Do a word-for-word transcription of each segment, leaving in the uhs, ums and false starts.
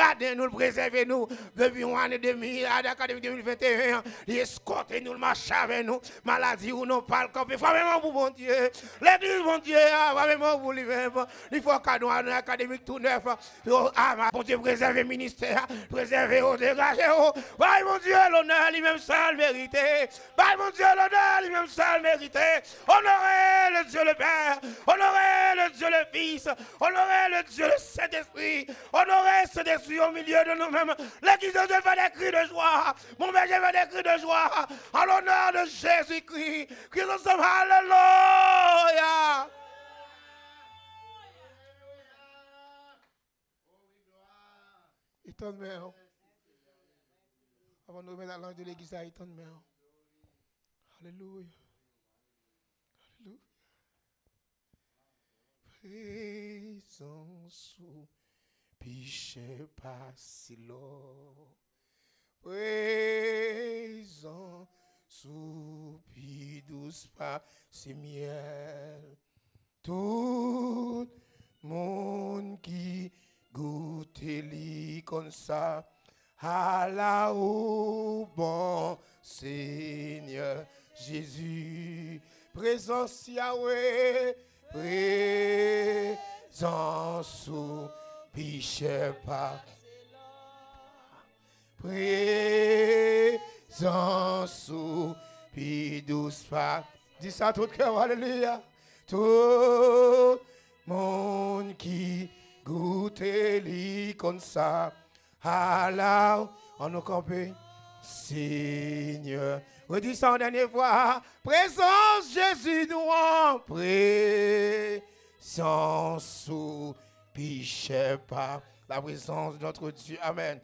garder nous, préserver nous depuis une année demi, académique deux mille vingt et un, il escorte nous, le marche avec nous, maladie ou non, pas le camp, il faut vraiment pour mon Dieu, l'église, mon Dieu, vraiment pour lui-même, il faut cadeau à l'académique tout neuf, ah, mon Dieu, préserver le ministère, préserver au dégagé, bah, mon Dieu, l'honneur, lui-même seul mérité, bah, mon Dieu, l'honneur, lui-même seul mérité, honorez le Dieu le Père, honorez le Dieu le Fils, honorez le Dieu le Saint-Esprit, honorez ce esprit au milieu de nous-mêmes, l'église de Dieu fait des cris de joie, mon berger fait des cris de joie, en l'honneur de Jésus-Christ, qui nous sommes, alléluia. Il t'en met. Avant de remettre la langue de l'église, il t'en met. Alléluia. Alléluia. Présence sous piché pas si lourd. Présence sous pi douce pas si miel. Tout monde qui goûte li comme ça, à la au bon Seigneur Jésus, présence Yahweh, présence sous piché pas, présence sous pi douce pas. Dis ça tout cœur, alléluia. Tout monde qui goûte li comme ça, alors on nous campé, Seigneur. Redis ça en dernière fois. Présence Jésus nous en présence sous piché pas. La présence de notre Dieu. Amen.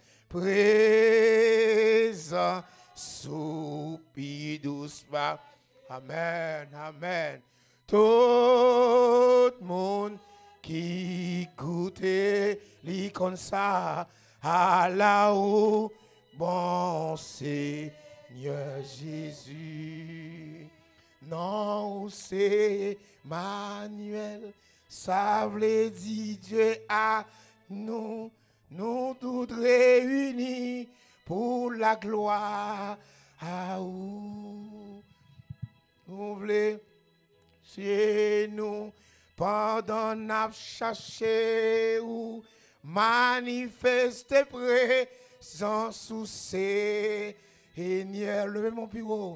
Présence sous pi douce pas. Amen. Amen. Tout le monde qui goûte li comme ça, à la haut, bon Seigneur Jésus. Non, c'est Manuel, ça veut dire Dieu à nous, nous tous réunis pour la gloire à où nous voulons. Chez nous, pendant n'a cherché ou manifester présence sous Seigneur, levez mon bureau,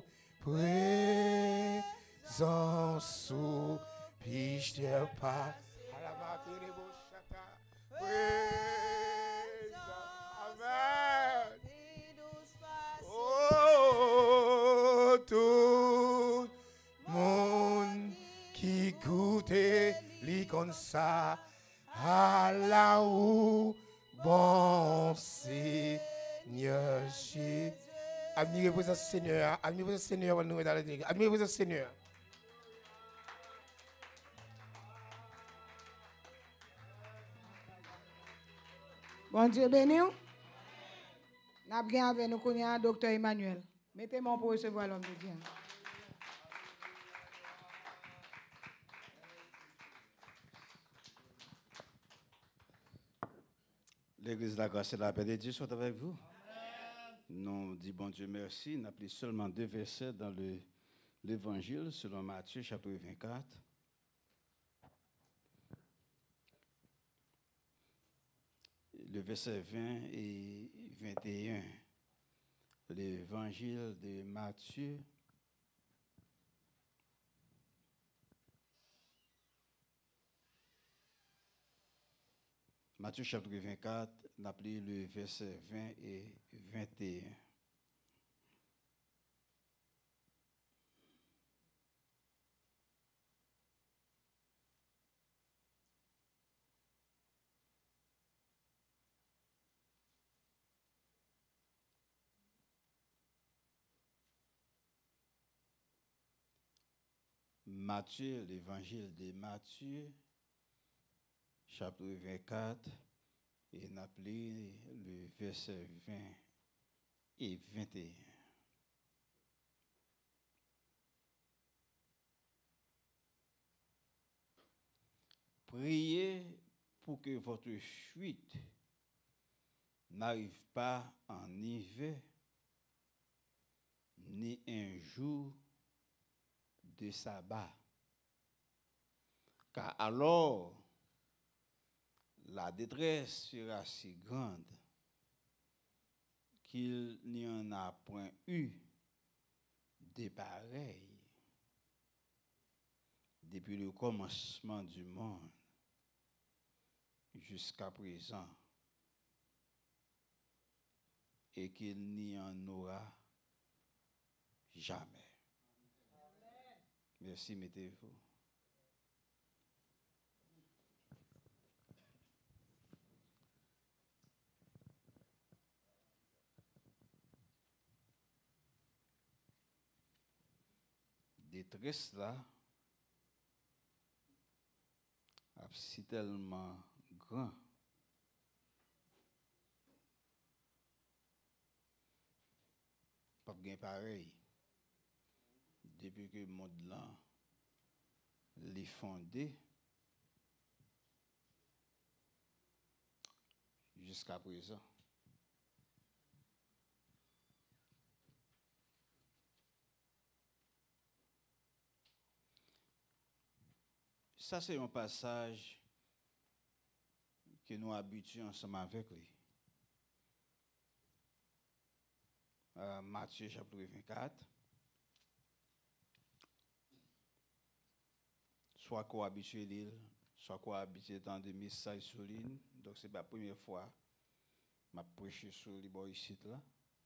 présence sous piché pas, à la matinée de Bochata, présence, amen, oh, tout monde qui goûte li comme ça, à la ou bon Seigneur Jésus. Admirez-vous le Seigneur, admirez-vous le Seigneur, admirez-vous le Seigneur. Bon Dieu béni. Nous avons bien avec nous le docteur Emmanuel. Mettez-moi pour recevoir l'homme de Dieu. L'église de la grâce et la paix de Dieu soit avec vous. Nous disons bon Dieu merci. Nous appelons seulement deux versets dans le, l'évangile selon Matthieu chapitre vingt-quatre. Le verset vingt et vingt et un. L'évangile de Matthieu. Matthieu chapitre vingt-quatre, nous appelons le verset vingt et vingt et un. Matthieu, l'évangile de Matthieu, chapitre vingt-quatre, et nous appelons le verset vingt et vingt et un. Priez pour que votre fuite n'arrive pas en hiver, ni un jour de sabbat. Car alors, la détresse sera si grande qu'il n'y en a point eu de pareil depuis le commencement du monde jusqu'à présent, et qu'il n'y en aura jamais. Merci, mettez-vous. Détresse là, c'est tellement grand. Pas bien pareil. Depuis que le monde là l'est fondé jusqu'à présent. Ça, c'est un passage que nous habituons ensemble avec lui. Euh, Matthieu chapitre vingt-quatre. Soit qu'on habitué l'île, soit qu'on habitué dans des messages sur l'île. Donc, c'est la première fois que je prêché sur les bords ici. Là.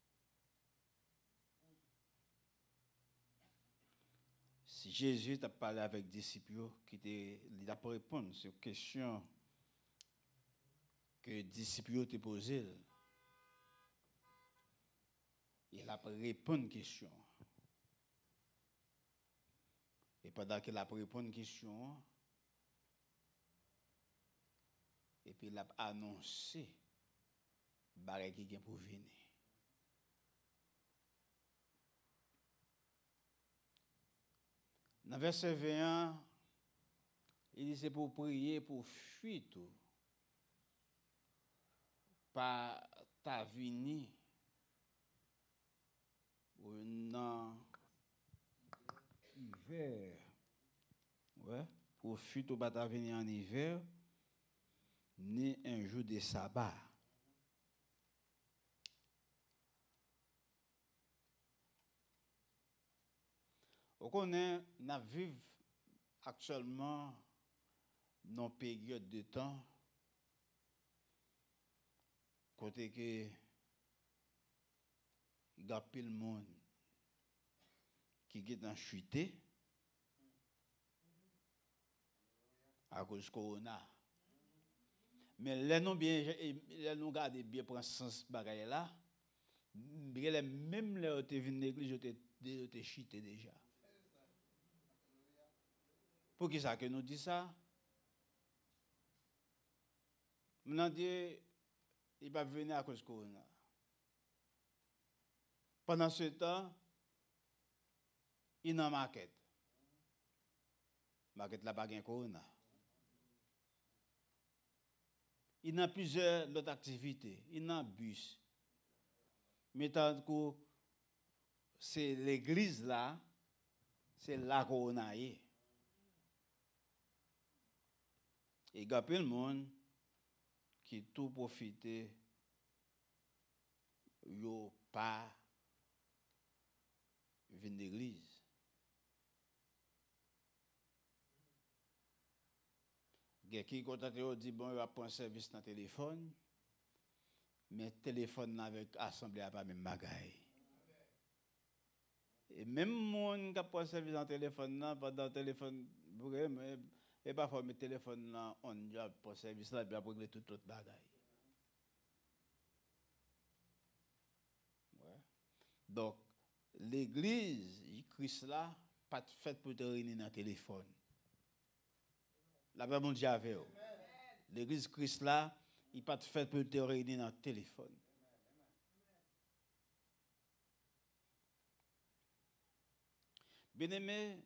Si Jésus t'a parlé avec des disciples, il a pas répondu sur une question que les disciples t'ont posée. Il a répondu à une question. Et pendant qu'il a répondu à une question, et puis il a annoncé ce qui vient pour venir. Dans le verset vingt et un, il dit c'est pour prier pour fuir tout, par ta venue, dans l'hiver. Ouais, pour fuir tout, par ta venue en hiver, ni un jour de sabbat. On connaît, nous vivons actuellement dans une période de temps côté que il y a peu de monde qui est en chute à cause du corona. Mais les nous bien les nous garder bien prendre sens bagaille là, même les te vinn l'église te te chuté déjà. Pour qui ça que nous dit ça? Maintenant Dieu il va venir à cause du corona. Pendant ce temps, il y a une maquette. La maquette n'a pas de corona. Il y a plusieurs autres activités. Il y a un bus. Mais tant que c'est l'église là, c'est la corona. Et il y a plein de monde qui tout profité, yo pas venir l'église. Quelqu'un qui contacte dit bon, il va prendre service dans le téléphone, mais le téléphone avec l'assemblée n'a pas même bagaille. Et même monde qui prend service dans le téléphone, pendant le téléphone, et parfois le téléphone là, on a pour service là, puis après régler toute autre bagaille. Ouais. Donc, l'église, Christ là, pas faite pour te réunir dans le téléphone. La Bible mon Dieu avec vous. L'église Christ là, il pas faite pour te réunir dans le téléphone. Bien-aimé,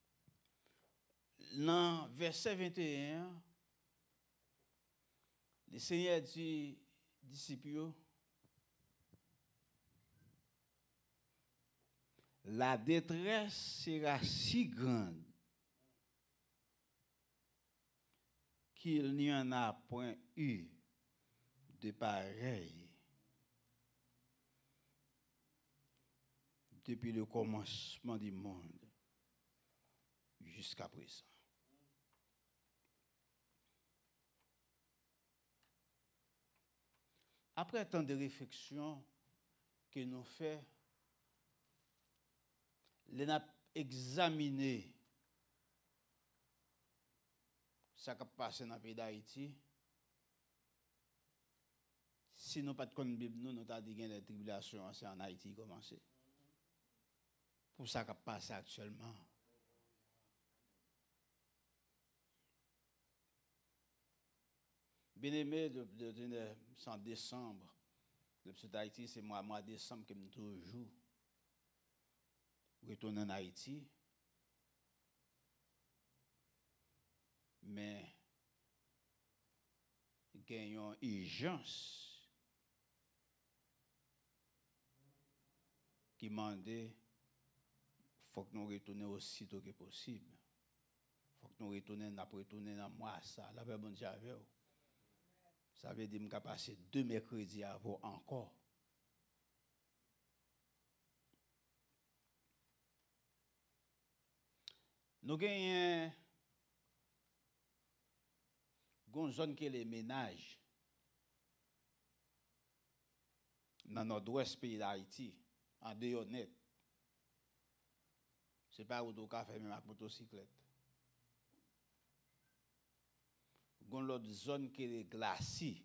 dans verset vingt et un, Le Seigneur dit, disciples, la détresse sera si grande qu'il n'y en a point eu de pareil depuis le commencement du monde jusqu'à présent. Après tant de réflexions que nous faisons, nous avons examiné ce qui a passé dans le pays d'Haïti. Si nous n'avons pas de compte Bible, nous avons dit que les tribulations c'est en Haïti commencé. Pour ça qui a passé actuellement. Bien-aimé, de, de, de, de, en décembre, le petit Haïti, c'est moi, mois de décembre que je toujours retourner en Haïti. Mais gagnons urgence qui demandait faut que nous retournions aussitôt que possible. Faut que nous retournions, nous retourner dans moi ça, la paix bon Dieu avec vous. Ça veut dire que je passer deux mercredis avant encore. Nous avons une zone qui est les ménages dans le nord-ouest pays d'Haïti, en dehors net. Ce n'est pas où on fait même avec motocyclette. Gon l'autre zone qui est les glacis.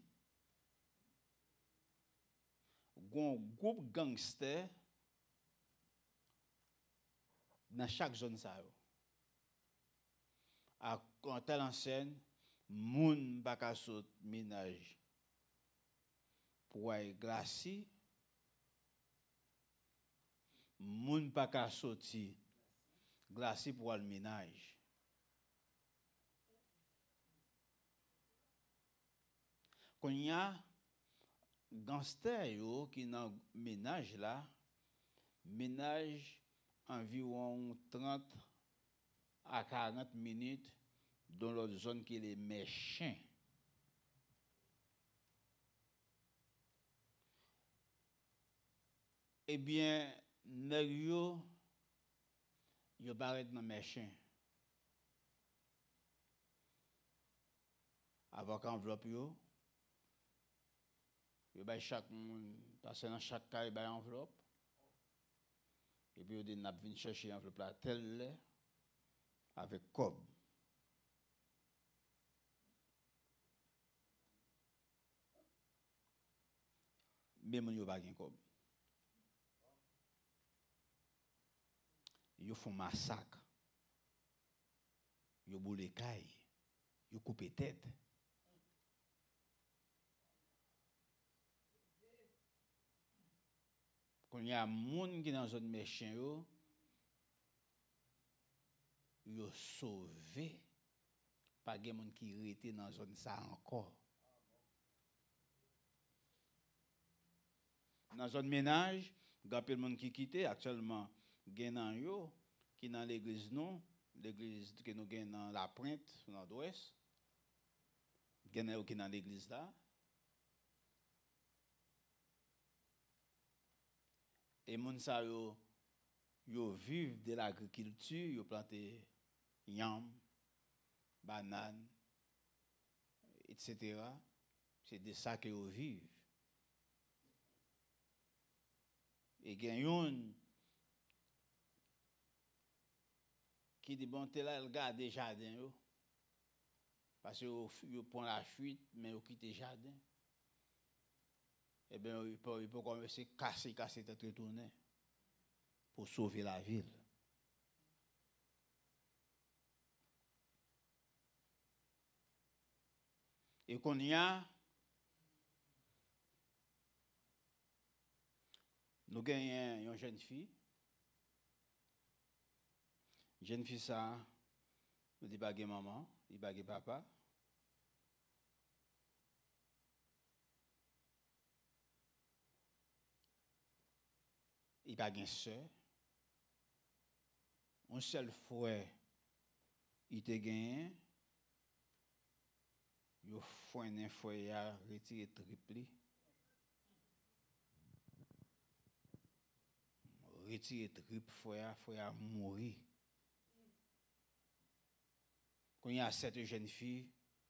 Gon groupe gangster dans chaque zone ça yo. À telle enseigne, moun baka saut ménage pour ay glacis. Moun baka sorti glacis pour le ménage. Quand il y a gangster yo qui dans ménage là, ménage environ trente à quarante minutes dans l'autre zone qui est les méchants. Eh bien, nèg yo yo paraît dans méchant. Avec enveloppe yo yo bay chaque monde passer dans chaque cas bay enveloppe et puis yo dit n'a vinn chercher enveloppe là tel avec cob mais mon yo pas gen cob yo font massacre yo boule caille yo couper tête. Quand il y a moun qui dans zone méchant yo, yo sauvé, pas gen moun qui rete dans zone ça encore. Dans zone ménage, gapel moun qui quitté actuellement gen nan yo qui dans l'église non, l'église que nous gen dans la Pointe dans l'ouest. Gen yo qui dans l'église là. Et moun sa yo yo vivent de l'agriculture, yo planté yam, banane, et cetera. C'est de ça que yo vivent. Et gen yon qui dit bon t'es là le garde des jardins yo. Parce que yo, yo prend la fuite mais yo quitte le jardin. Eh bien, il peut, il peut commencer à casser, casser, tête retourner pour sauver la ville. Et qu'on y a, nous gagnons une jeune fille. Une jeune fille, ça, nous dit pas maman, il pas papa. il pas gain sœur. Un seul frère, il te gagné. Il faut un frère à retirer triplé. Retirer triple frère, frère mourir. Quand il y a cette jeune fille,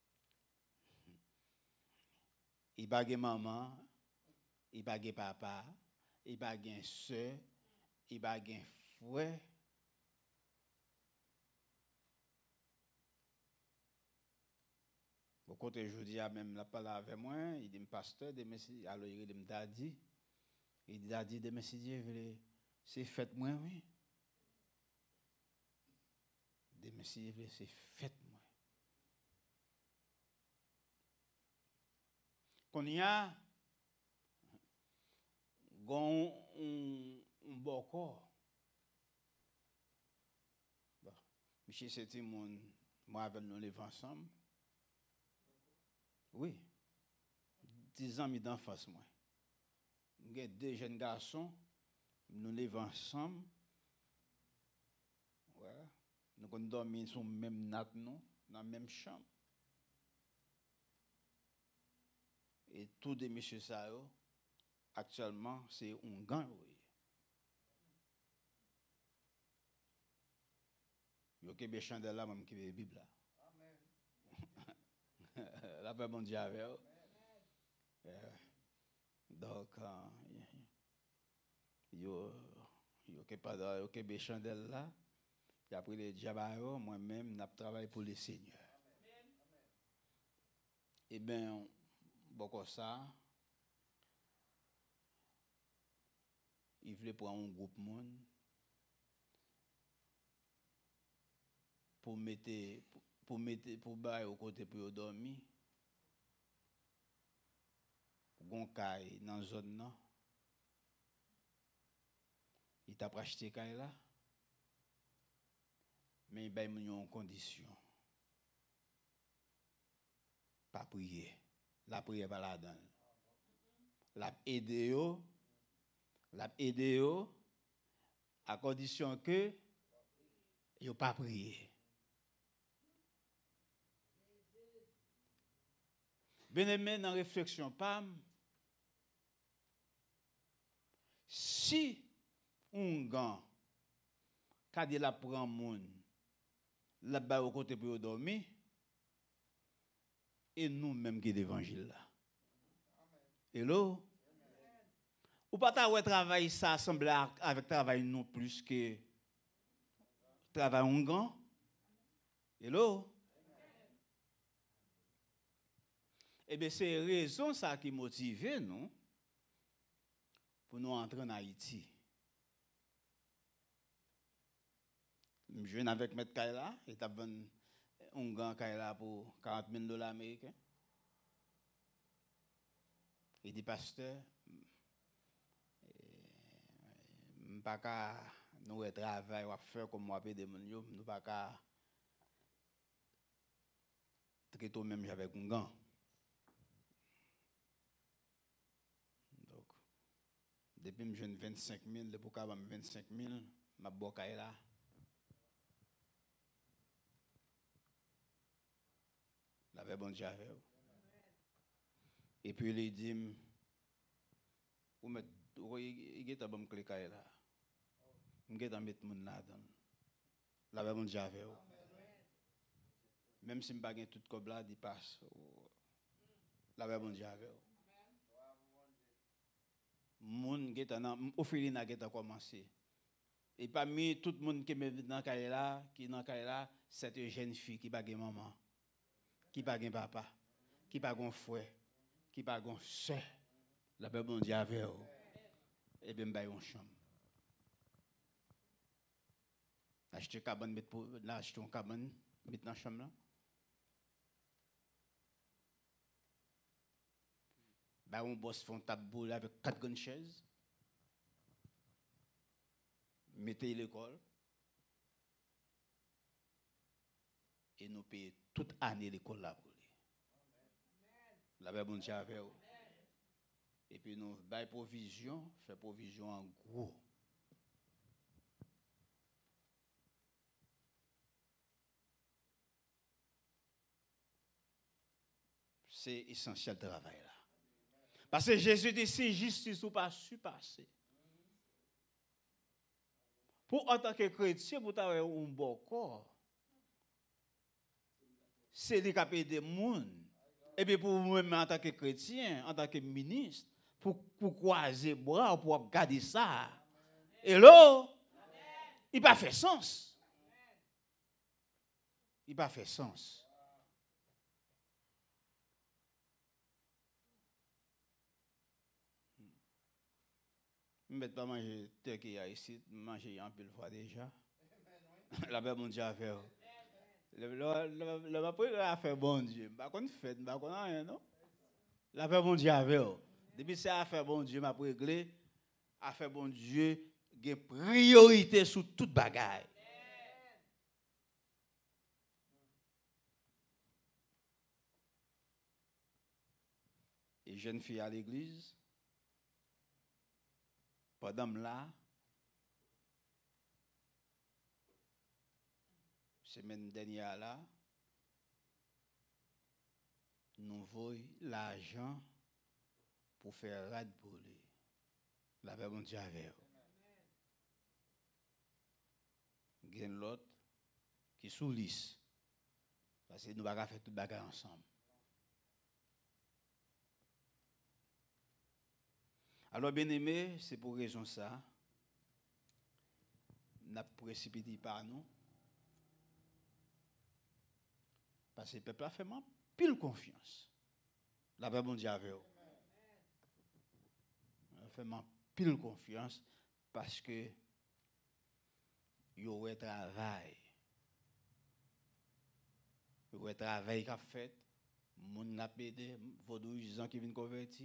il pas de maman, il pas de papa, il pas de soeur, il pas de frère. Au côté je dis même la parole avec moi, il dit pasteur de merci, alors il dit daddy. Il dit daddy de merci Dieu, c'est fête moi oui. De merci c'est fête moi. Qu'on y a gon un un bon corps. Bon, monsieur c'était mon moi avec nous lever ensemble. Oui. dix ans d'enfance moi. J'ai deux jeunes garçons, nous levons ensemble. Voilà. Nous avons dormi sur la même natte, dans la même chambre. Et tous les messieurs ça, actuellement, c'est un gang. Il y a des chandelles là, même qui est la Bible là. La paix bon Dieu avec eux. Donc, il y a des chandelles là. Et après les diabaros, moi-même, je travaille pour le Seigneur. Eh bien, beaucoup ça, il voulait prendre un groupe monde pour mettre pour mettre pour bailler au côté pour dormir. Gon kay dans zone là. Il t'a acheté kay là. Mais il y a une condition. Pas prier. La prière pas la donne. La aider yo, la aider yo à condition que yo pas prier. Bien-aimé dans réflexion pam, si un gant kadi la prend moun la ba au côté pour dormir et nous même qui l'évangile là. Hello. Ou pas ta ouais travail ça semble avec travail non plus que travail un gant. Hello. Eh bien, c'est raison ça qui motive nous pour nous entrer en Haïti. Je viens avec M. Kaila, il t'a vendu un grand Kaila pour quarante mille dollars américains. Il dit, pasteur, je ne peux pas nous travailler ou faire comme moi, je ne peux pas traiter même avec un gant. Depuis que je viens vingt-cinq mille, depuis que je vingt-cinq mille, je suis là. La paix bon Dieu avec vous. Et puis il dit, vous mettez, vous mettez un bon clé là. Vous mettez un bon là dedans. La paix bon Dieu avec vous. Même si je n'ai pas tout comme là, il passe. La paix bon Dieu avec vous. Moun qui est Ophélina qui a commencé. Et parmi tout le monde qui est dans Kaila, qui est dans Kaila, c'est une jeune fille qui n'a pas de maman, qui n'a pas de papa, qui n'a pas de frère, qui n'a pas de soeur. La paix bon Dieu avec vous. Et bien, il y a une chambre. Acheter une cabane, acheter une cabane, mettre dans la chambre là. Bah, on bosse font table boule avec quatre grandes chaises. Mettez l'école. Et nous payons toute année l'école là pour lui. La paix bon Dieu avec vous. Et puis nous bail provision, fait provision en gros. c'est essentiel de travail là. Parce que Jésus dit si justice ou pas surpasser. Pour en tant que chrétien, pour avoir un bon corps, c'est lui qui a aidé les gens. Et puis pour moi-même en tant que chrétien, en tant que ministre, pour, pour croiser bras, pour garder ça. Et là, il n'a pas fait sens. Il n'a pas fait sens. Je ne vais pas manger turkey ici, manger un peu de fois déjà. La paix, mon Dieu, a fait. Le après, a fait bon Dieu. Je ne sais pas, je ne sais rien, non? La paix, mon Dieu, a fait. Depuis que ça a fait bon Dieu, m'a réglé, a fait bon Dieu, il y a priorité sur toute bagaille. Et jeune fille à l'église, pendant là, semaine dernière là, nous voyons l'argent pour faire rad pour lui. La paix, mon Dieu, avec il y a l'autre qui sous lisse. Parce que nous ne pouvons pas faire tout le bagage ensemble. Alors, bien aimé, c'est pour raison ça. N'a précipité par nous. Parce que le peuple a fait pile confiance. La paix, mon Dieu, avec vous. Il a fait pile confiance parce que il y aurait travail. Il y aurait travail qu'a fait. Moun n'a pédé, vaudou gens qui viennent convertir.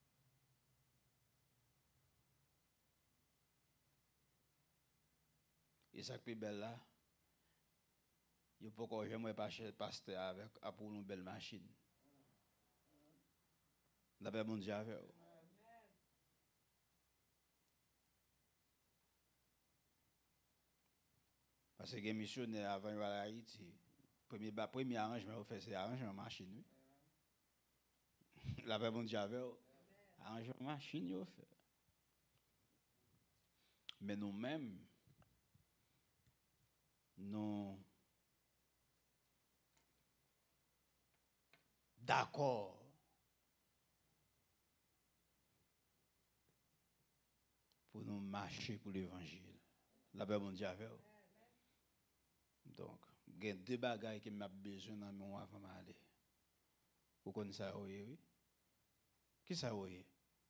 Et ça qui est belle là, il ne faut pas que j'aime pas cher pasteur avec pour une belle machine. La paix, mon Dieu, avec vous. Parce que les missionnaires avant de à Haïti, premier premier arrangement vous fait c'est arrangement machine. La paix, mon Dieu, avec vous. Arrangement machine vous fait. Mais nous-mêmes, nous d'accord pour nous marcher pour l'évangile. La paix, mon Dieu, avec vous. Donc, il y a deux bagages que j'ai besoin dans mon avant d'aller. Vous connaissez ça, oui? Qui ça, oui?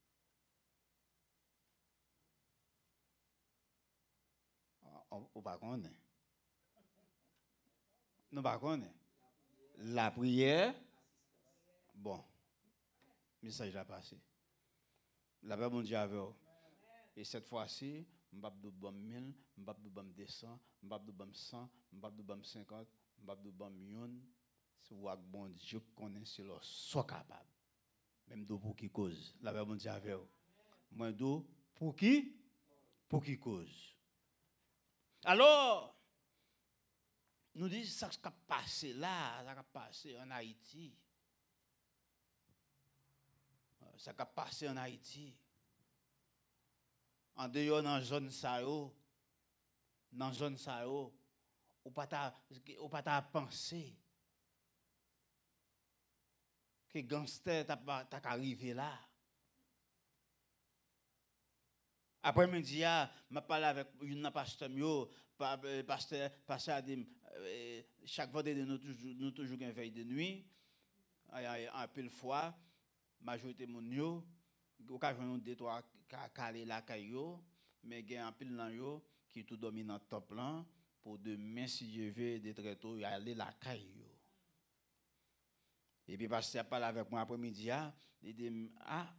On ne pas connaître. Nous ne pas connaître. La prière, bon, message a passé. La paix, mon Dieu, avec vous. Et cette fois-ci, je ne vais pas de bon mille, je ne vais pas de bon deux cents, je ne vais pas de bon cent, je ne vais pas de bon cinquante, je ne vais pas de bon million. C'est où bon Dieu connaît c'est le soit capable. Même d'eau pour qui cause. La paix, mon Dieu, avec vous. Moins d'eau pour qui? Pour qui cause. Alors, nous disons ça qui a passé là, ça qui a passé en Haïti. Ça qui a passé en Haïti. En dehors dans la zone Sao, dans la zone Sao, ou pas ta pensé que gangster t'a arrivé là. Après-midi, je parlé avec une pasteur, pasteur, pasteur dit, chaque vendredi, nous toujours, nous toujours une veille de nuit. Un peu de fois, majorité de mon occasion de trois calé la caillou, mais il y a un peu de qui tout domine dans top plan pour demain, si je veux, de très tôt, aller la caillou. Et puis, pasteur parle avec moi après-midi, il dit, ah,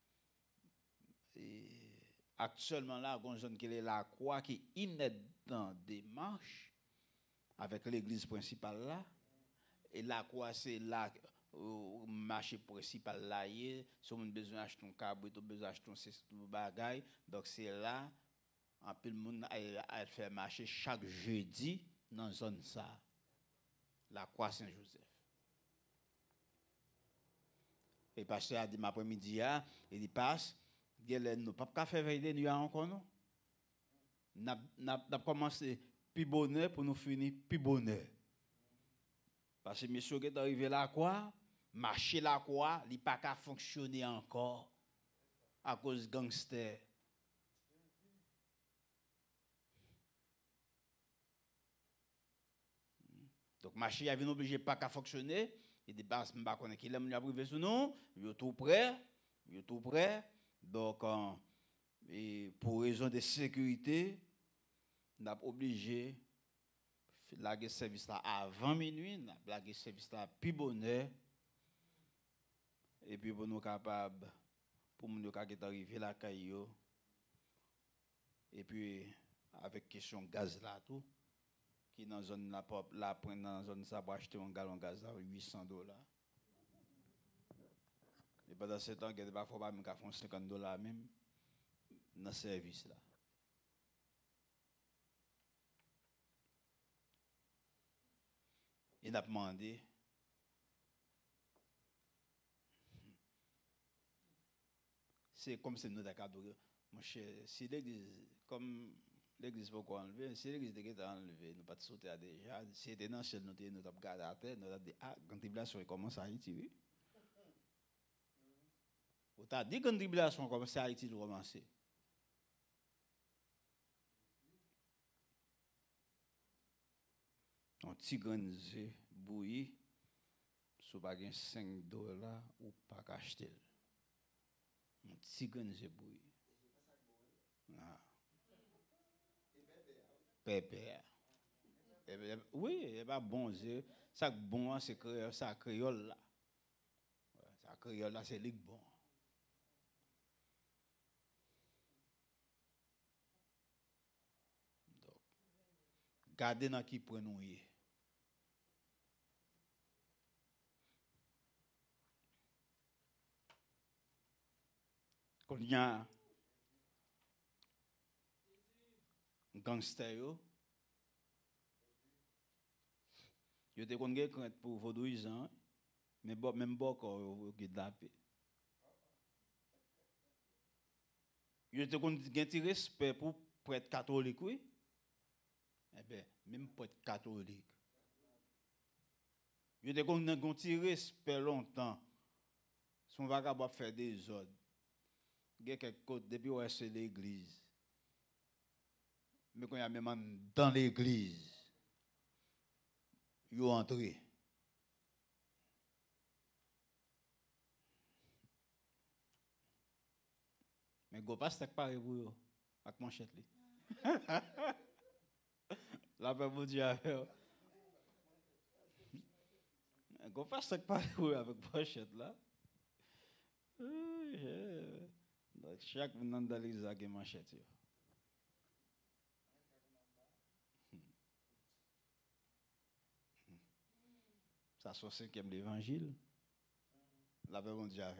actuellement là, il y a une zone qui est la croix qui est dans démarche avec l'église principale là. Et la croix, c'est là, le marché principal là, si on a besoin d'acheter un câble, on a besoin d'acheter un bagage. Donc c'est là, un peu le monde a fait marcher chaque jeudi dans la zone ça. La croix Saint-Joseph. Et le pasteur a dit, après-midi, il dit, passe, nous ne pouvons pas faire veille de nuit encore, non? Nous avons commencé plus bonheur pour nous finir plus bonheur. Parce que monsieur qui est arrivé là, quoi? Marcher là, quoi? Il n'a pas qu'à fonctionner encore à cause de gangsters. Donc, marché a venu obligé pas qu'à fonctionner. Il dit, bah, je ne sais pas qu'il aime la privé sur nous. Il est tout prêt. Il est tout prêt. Donc, euh, et pour raison de sécurité, on a obligé de laguer service là avant minuit, on a lagué service là plus bonheur. Et puis, pour nous capables, pour nous qui arriver là, caillou. Et puis, avec question gaz là, tout. Qui dans zone la pop la prend dans zone ça pour acheter un gallon gaz à huit cents dollars. Et pendant ce temps, il y a pas faut pas même faire cinquante dollars même dans ce service là. Il a demandé c'est comme si nous d'accord mon cher, si l'église comme l'église pourquoi enlever? Si l'église était enlevée, nous pas sauter à déjà. Si était dans celle nous nous avons gardé à terre, nous avons dit ah quand tribulation commence à Haïti oui. Ou t'as dit quand tribulation commence à Haïti de commencer. Un petit granzé bouilli sous pas gain cinq dollars ou pas acheter. Un petit granzé bouilli. Ah. Pépère. Oui, il pas bon Dieu. Ça bon c'est créole, ça créole là. Ça créole là c'est ligue bon. Donc gardez dans qui prend nous y. Quand il y a gangster yo yo te kon gen crainte pour vaudouisant mais bon même bon corps yo kidnappé yo te kon gen ti respect pour prêtre catholique oui eh ben même prêtre catholique yo te kon gen ti respect longtemps son vagabond faire des ordres gen quelque côté depuis ouais c'est l'église. Mais quand il y a même dans l'église, ils ont entré. Mais go pas c'est pareil pour eux avec manchette li. La paix bon Dieu avec. Go pas c'est pareil pour eux avec manchette là. Donc chaque monde dans l'église a une manchette. Ça c'est cinquième l'évangile. La paix bon Dieu avec.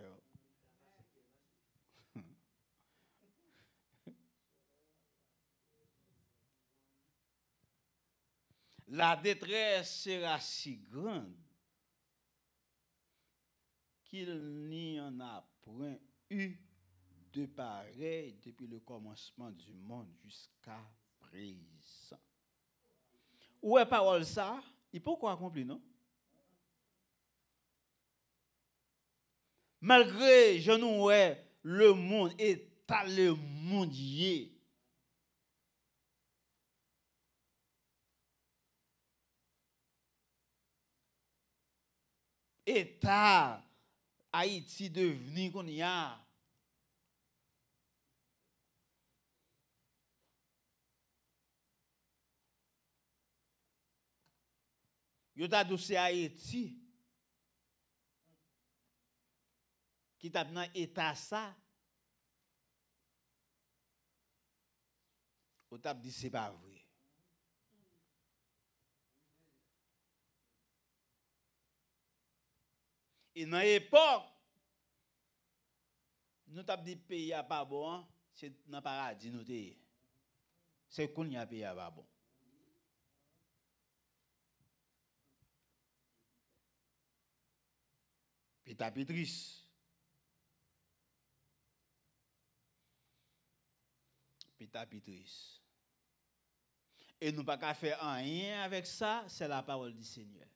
La détresse sera si grande qu'il n'y en a point eu de pareil depuis le commencement du monde jusqu'à présent. Où est parole ça? Il peut quoi accomplir, non? Malgré, je nous ouais, le monde est à le mondier. État Haïti devenu qu'on y a. Yo ta douce Haïti qui t'a dans état ça. Yo t'a dit c'est pas vrai. Et dans l'époque, nous t'a dit pays à pas bon, c'est dans paradis nous t'es. C'est qu'on y a pays à pas bon. Puis t'as plus triste. pitapitrice. Et nous pas qu'à faire rien avec ça, c'est la parole du Seigneur.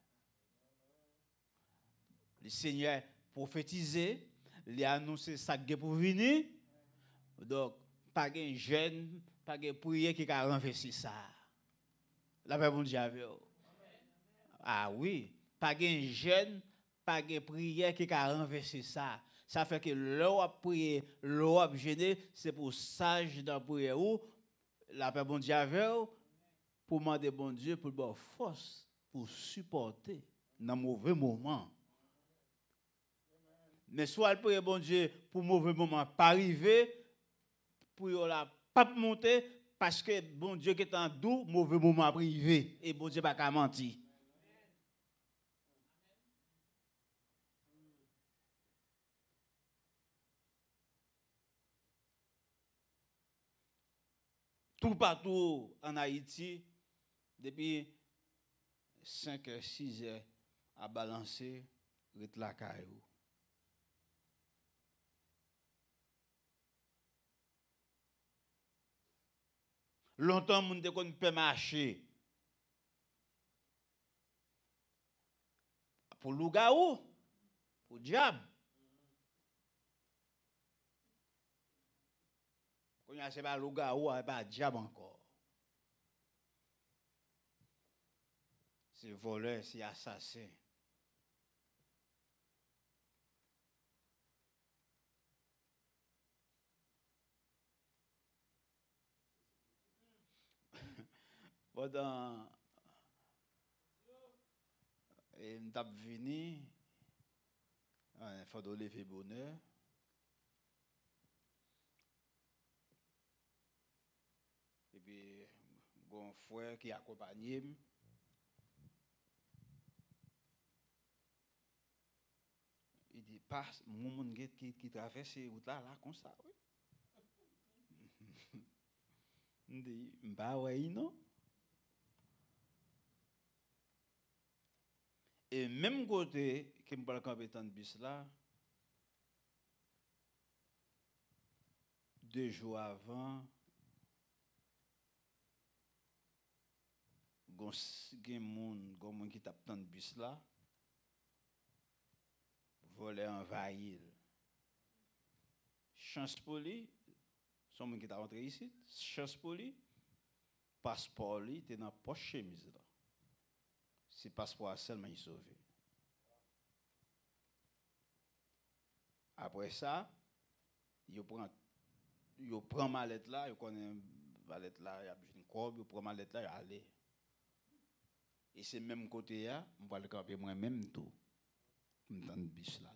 Le Seigneur prophétisé, il a annoncé ça qui est pour venir. Donc, pas de jeune, pas de prière qui a renversé ça. La paix bon Dieu avec vous. Ah oui, pas de jeune, pas de prière qui a renversé ça. Ça fait que l'eau a prié, l'eau a gêné, c'est pour sage dans prière ou la paix bon Dieu avec vous, pour demander bon Dieu pour avoir force pour supporter dans mauvais moment. Mais soit elle prie bon Dieu pour mauvais moment pas arriver, pour la pas monter parce que bon Dieu qui est en doux, mauvais moment privé et bon Dieu pas qu'à mentir. Tout partout en Haïti, depuis cinq heures, six heures, à balancer, rit la caillou. Longtemps, moun te kon peut marcher. Pour lougaou, pour diable. Quand il y a c'est pas lougaou, c'est pas diable encore. C'est voleur, c'est assassin. Pendant et nous t'avons venu, il faut lever bonheur. Et puis, mon frère qui accompagne. Il dit, passe, mon monde qui, qui traverse ces routes là, là, comme ça, oui. Il dit, bah ouais, non. Et même côté, qui me parle compétent de bus là, deux jours avant, il y a un monde qui tape dans le bus là, voler envahir. Chance pour lui, son monde qui est rentré ici, chance pour lui, passeport lui, était dans la poche chemise là. Si passeport seulement il sauvé. Après ça, il prend il prend ma lettre là, il connaît ma lettre là, il a une corbe, il prend ma lettre là, il aller. Et c'est même côté là, on va le camper moi même tout. Dans le bus là.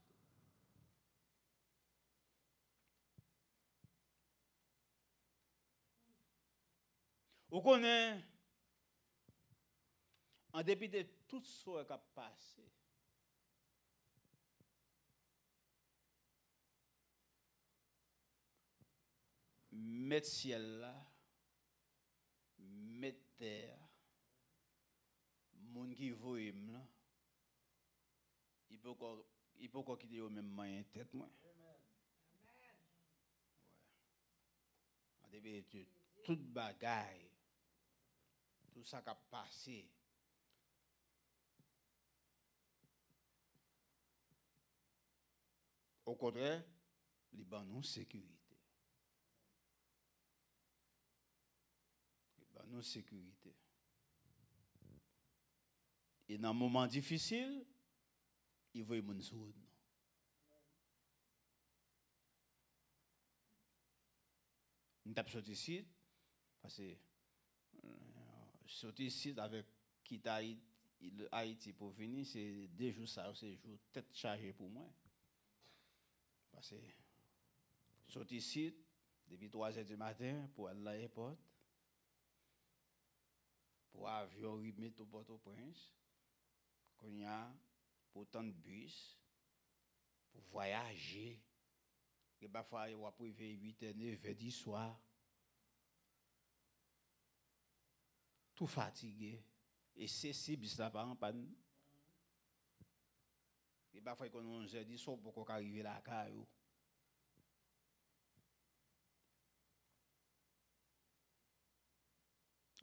Vous connaissez, en dépit de tout ce qui a passé, mettre ciel là, mettre terre, moun qui voit là, il peut encore il peut encore quitter au même moyen tête moi. En dépit de toute bagaille, tout ça qui a passé. Au contraire, il ban nous sécurité. Il ban nous sécurité. Et dans un moment difficile, il veut nous soutenir. Nous avons sorti ici, parce que sorti ici avec quitter Haïti pour venir, c'est deux jours ça, c'est jour tête chargée pour moi. Parce que sorti ici depuis trois heures du matin pour aller à l'aéroport, pour avion remettre au Port-au-Prince, qu'on y a pour tant de bus, pour voyager. Et parfois, il va priver huit heures, neuf heures du soir. Tout fatigué. Et c'est si bis là pas en panne. Et parfois, quand on se dit, ça pour qu'on arrive là, caillou.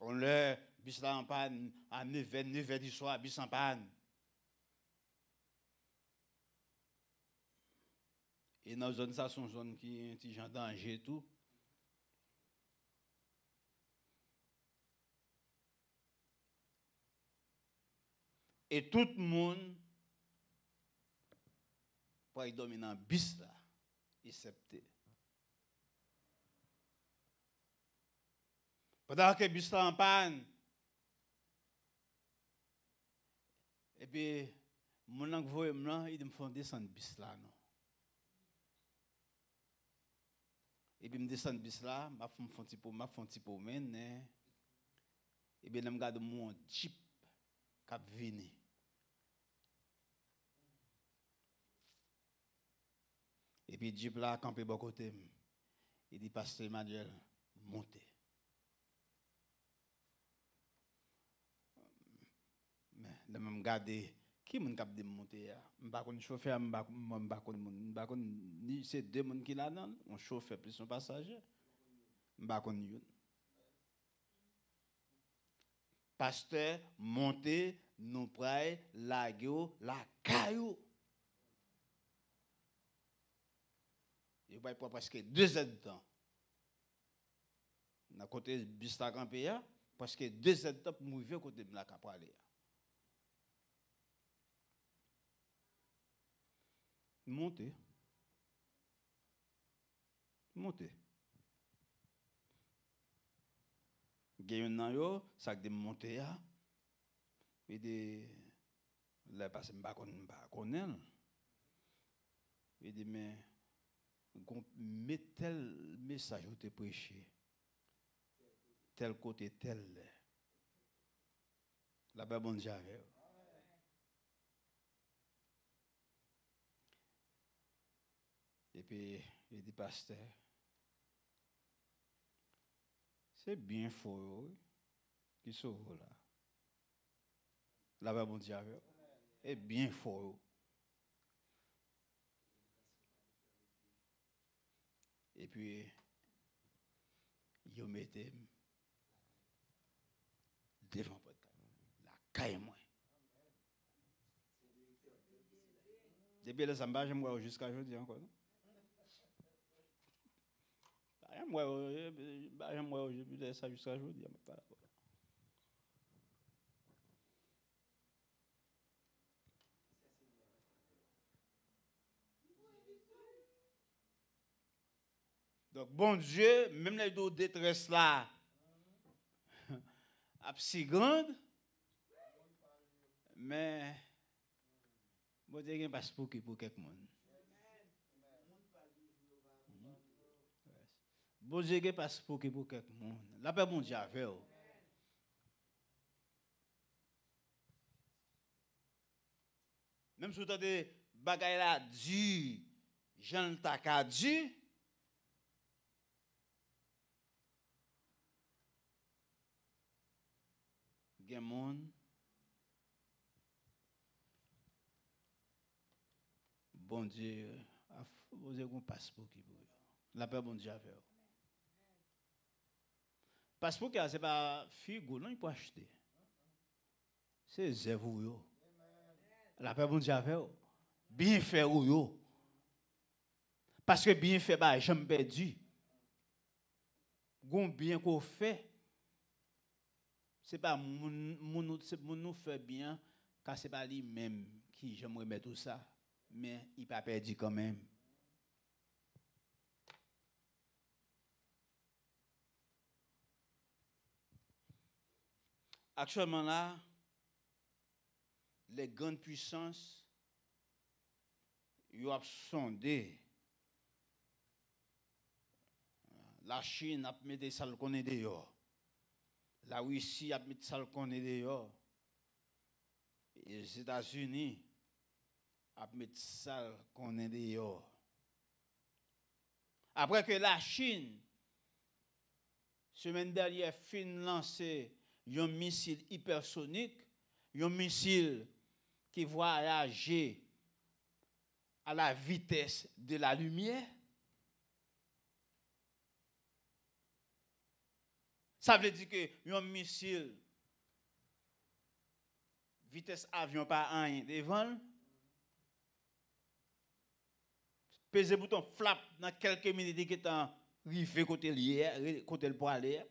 On le bis là en panne à neuf heures, neuf heures du soir, bis en panne. Et dans la zone, ça, c'est une zone qui est un petit genre danger et tout. Et tout le monde, pour y dormir dans le bis là, excepté. Pendant que le bis là en panne, et puis, mon langue voit moi, il me font descendre le bis là, non. Et puis, je descends le bis là, je fais un petit peu, je fais un petit peu, et puis, je regarde mon jeep qui vient. Et puis, jeep là, campé bon côté, il dit, Pasteur Emmanuel, montez. Mais, je me regarde, qui est-ce qui a monté? Je ne sais pas si chauffeur, je ne sais pas si c'est deux personnes qui là-dedans, un chauffeur plus un passager. Je ne sais pas si pasteur, montez, nous prenons la gueule, la caillou. Il va y presque deux heures de temps. Dans le côté Bista Campé, presque deux heures de temps pour mourir côté de la Caprale. Montez. Montez. Gagne nan yo, ça que de monter ya. Et de là parce que m'pa konn m'pa connaît. Et dit mais met tel message ou te prêcher. Tel côté tel. La paix bon Dieu. Et puis, il dit, pasteur, c'est bien fort qui sauve là. La paix bon Dieu. C'est bien fort. Et puis, il mettait devant la caille moi. Depuis le samba, je me jusqu'à aujourd'hui encore. Moi, moi, je ça jusqu'à aujourd'hui. Donc, bon Dieu, même les deux détresse là, à si grande, mais bon Dieu, il n'y a pas de pour quelqu'un. Bon Dieu, il passe pour pour quelqu'un. La paix, bon Dieu, avec vous. Même si vous avez des bagailles là, du, Jean Taka du, il y a des gens, bon Dieu, vous avez un passeport qui vous. La paix, bon Dieu, avec vous. Passeport, ce n'est pas figo, non, il peut acheter. C'est zéro. La paix, bon Dieu, avec vous. Bien fait, ou parce que bien fait, bah, j'aime perdu. Gon bien qu'on fait, c'est pas mon nous fait bien, car c'est pas lui-même qui j'aimerais mettre tout ça, mais il pas perdu quand même. Actuellement là, les grandes puissances, ils ont sondé. La Chine a mis des salles qu'on est dehors. La Russie a mis des salles qu'on est dehors. Et les États-Unis a mis des salles qu'on est dehors. Après que la Chine, semaine dernière, fin lancé un missile hypersonique, un missile qui voyageait à la vitesse de la lumière. Ça veut dire que un missile, vitesse avion pas rien devant, peser bouton flap dans quelques minutes qui est en rivé côté lié, côté le poiler.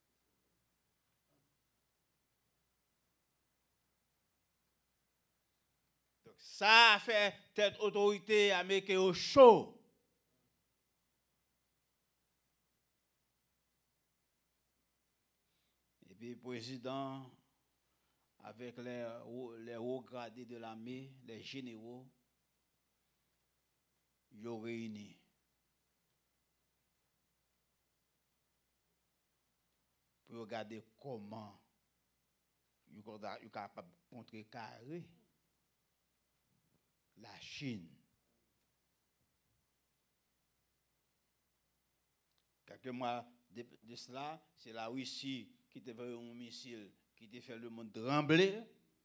Donc ça fait tête autorité américaine au chaud. Et puis le président avec les, les hauts gradés de l'armée, les généraux, ils ont réuni. Pour regarder comment ils sont capables de contrecarrer la Chine. Quelques mois de, de cela, c'est la Russie qui te fait un missile qui te fait le monde trembler.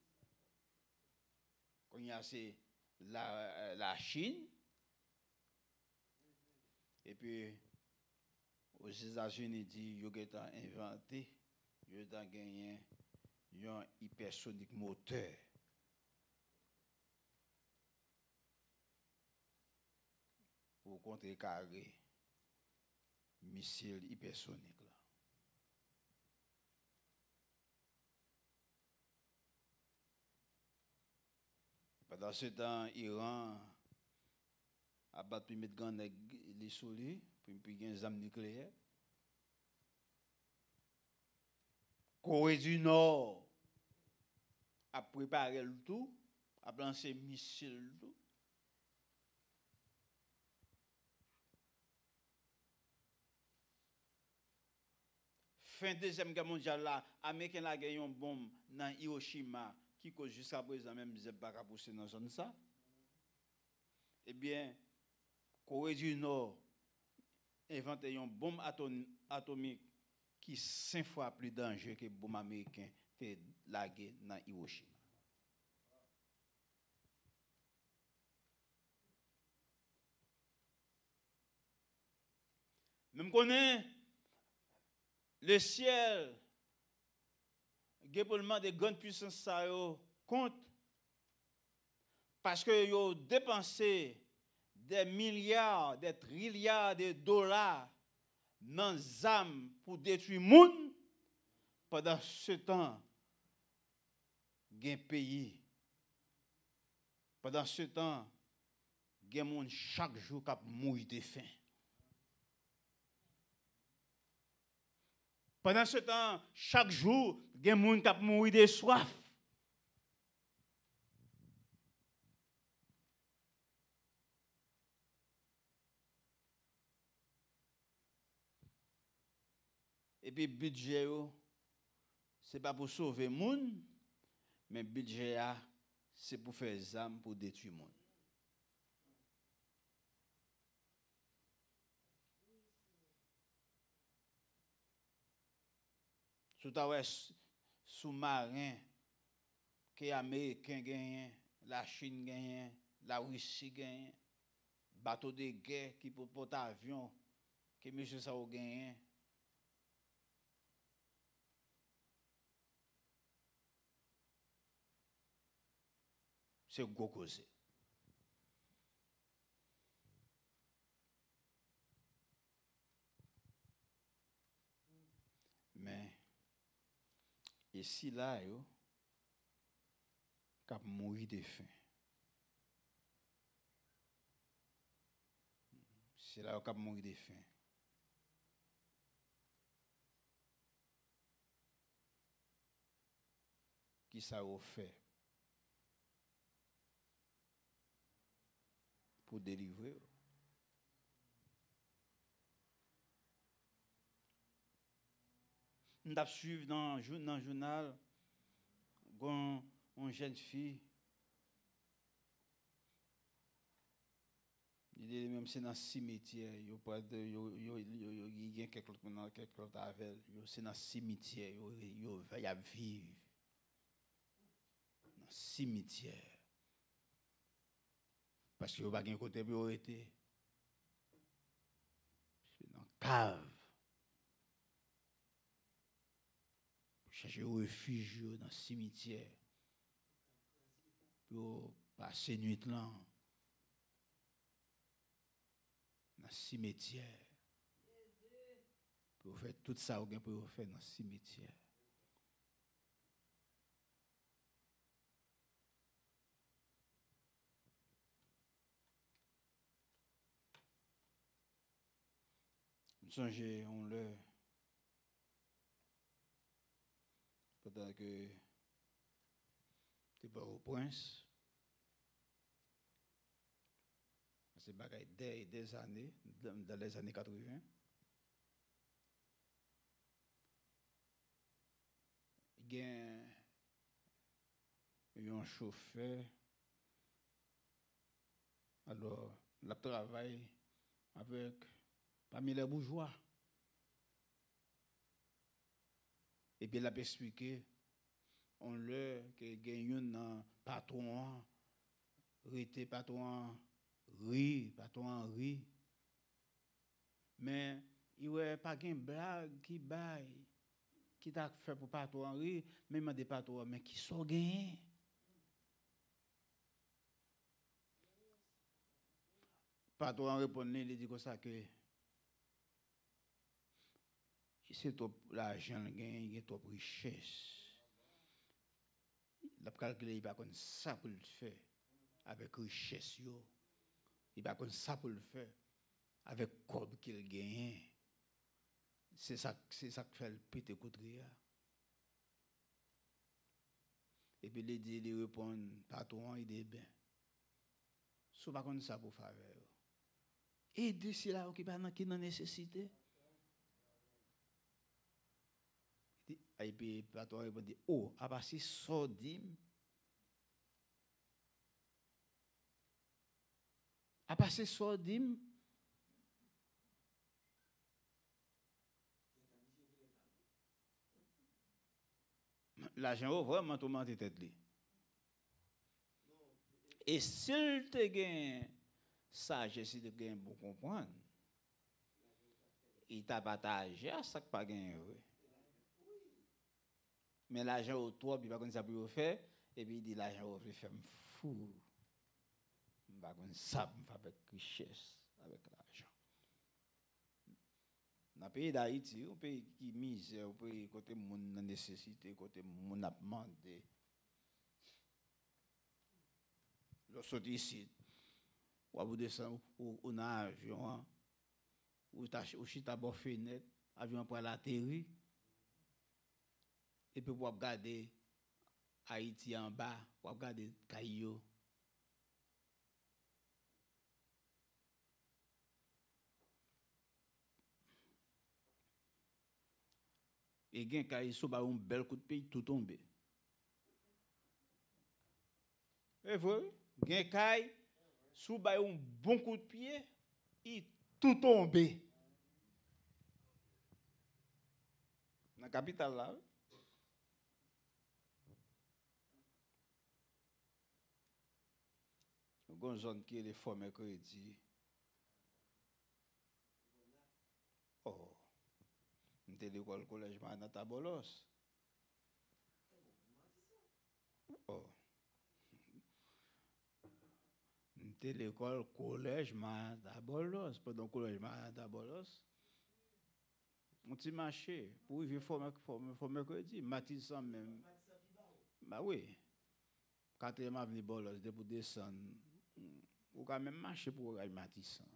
Quand il y a c'est la, la Chine. Et puis, aux États-Unis, ils ont inventé, ils ont gagné un hypersonique moteur. Pour contrecarrer missile hypersonique. Là. Pendant ce temps, l'Iran a battu mettre gants les solis pour puis gagner des armes nucléaires. Corée du Nord a préparé le tout, a lancé missiles tout. Fin deuxième guerre mondiale là, Américain a gagné une bombe dans Hiroshima qui cause jusqu'à présent même zeb pas pousser dans zone ça. Eh bien, Corée du Nord inventé une bombe atom, atomique qui est cinq fois plus dangereuse que la bombe américaine qui est laguée dans Hiroshima. Même connaît le ciel, gépoulement de grandes puissances ça yo compte parce que yo dépensé des milliards, des trilliards de dollars dans les âmes pour détruire le monde. Pendant ce temps, il y a un pays. Pendant ce temps, il y a un monde chaque jour qui mourit de faim. Pendant ce temps, chaque jour, il y a un monde qui mourit de soif. Et puis, le budget, ce n'est pas pour sauver le monde, mais le budget, c'est pour faire des armes pour détruire le monde. Tout à l'heure, sous-marin, que les Américains gagnent, la Chine gagne, la Russie gagne, bateau de guerre qui peut porter avion, que M. Sao gagne. C'est gros cause. Mais ici là, yo, cap mourir de faim. C'est là cap mourir de faim. Qui ça a fait pour délivrer? Nous avons suivi dans le journal une jeune fille. Il dit même c'est dans le cimetière. Il y a quelque chose avec elle. C'est dans le cimetière. Il va vivre. Dans le cimetière. Parce qu'il n'y a pas de côté pour arrêter. C'est dans la cave. chercher refuge dans le cimetière. Pour passer nuit là. Dans le cimetière. Pour faire tout ça ou bien pour faire dans le cimetière. Je songe on le pendant que tu pas au prince. C'est bagaille des, des années, dans les années quatre-vingts. Il y a un chauffeur. Alors, il travaille avec parmi les bourgeois. Et puis, il a expliqué, on leur que gagne un patron, rete patron, ri, patron ri. Mais il n'y a pas de blague qui baille, qui t'a fait pour patron ri, même des patrons, mais qui sont gagnés. Patron répond, il dit comme ça que c'est trop l'argent gain, il y a trop richesse. Il a calculé, il va comme ça pour le faire avec richesse yo. Il va comme ça pour le faire avec cob qu'il gagne. C'est ça c'est ça qui fait le pété coutria. Et puis il dit il répond patron il dit bien. So pas comme ça pour faveur. Et de cela qui pas qui dans nécessité. Et puis, le patron répondit, oh, à passer sordim. À passer sordim. L'argent vraiment tourmenté tête li. Et s'il te gagne sagesse, il te gagne pour comprendre, il t'a partagé à ça que pas gagné. Mais l'argent au toi, puis pas comme ça pour faire, et puis il dit l'argent au fait me fou. Pas comme ça me fait avec richesse, avec l'argent. Dans le pays d'Haïti, un pays qui misère, un pays côté moun dans nécessité, côté moun a demandé. Le sorti ici, ou vous descendre ou on a avion, ou t'as ou chita bon fenêtre, avion pour l'atterrir. Et puis, pour regarder Haïti en bas, pour regarder Caillou. Et il y a Caillou, sous un bel coup de pied, tout tombé. Et vous, il y a Caillou, sous un bon coup de pied, il tout tombé. Dans la capitale là. Une zone qui est les fois mercredi. Oh, j'étais l'école collège Manata Bolos. Oh, j'étais l'école collège Manata Bolos. Pendant le collège Manata Bolos, on t'y marché pour y vivre fois mercredi. Matissan même. Bah oui. Quatrième avenue Bolos, de pour descendre. Ou quand même marcher pour aller Matissan.